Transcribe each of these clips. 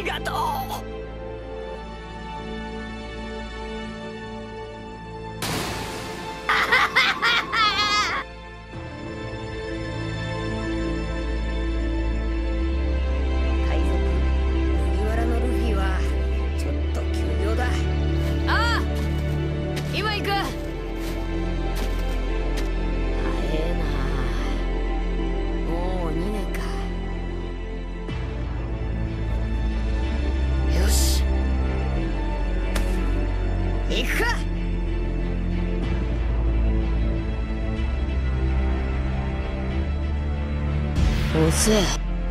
がとう。 海賊麦わらのルフィはちょっと急用だ。 ああ、今行く。 早えな。もう2年か。よし行くか。遅え。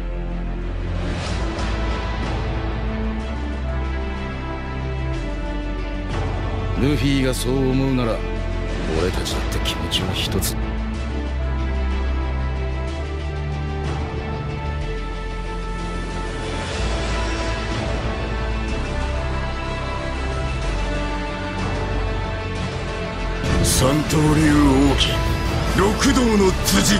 ルフィがそう思うなら俺たちだって気持ちは一つ。 三刀流奥義六道の辻。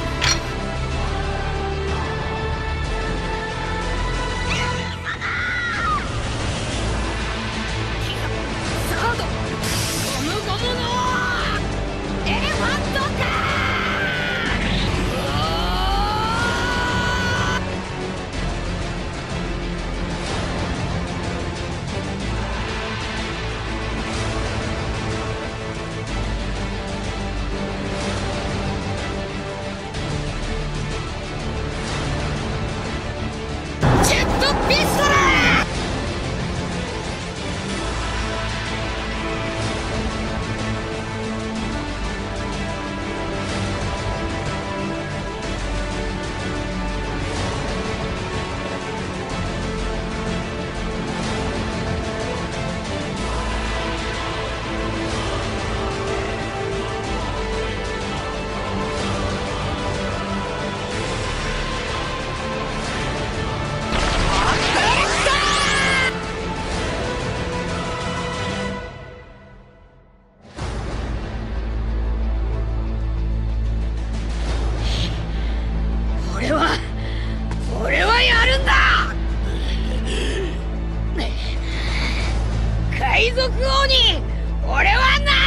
俺はやるんだ。海賊王に俺はな